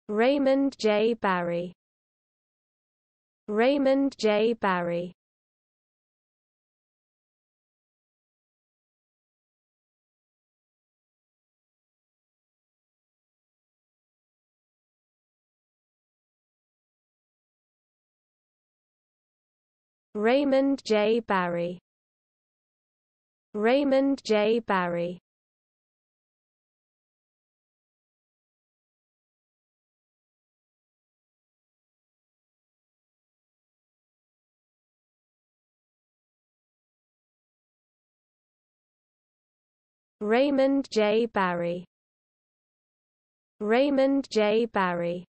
Raymond J. Barry. Raymond J. Barry. Raymond J. Barry. Raymond J. Barry. Raymond J. Barry. Raymond J. Barry.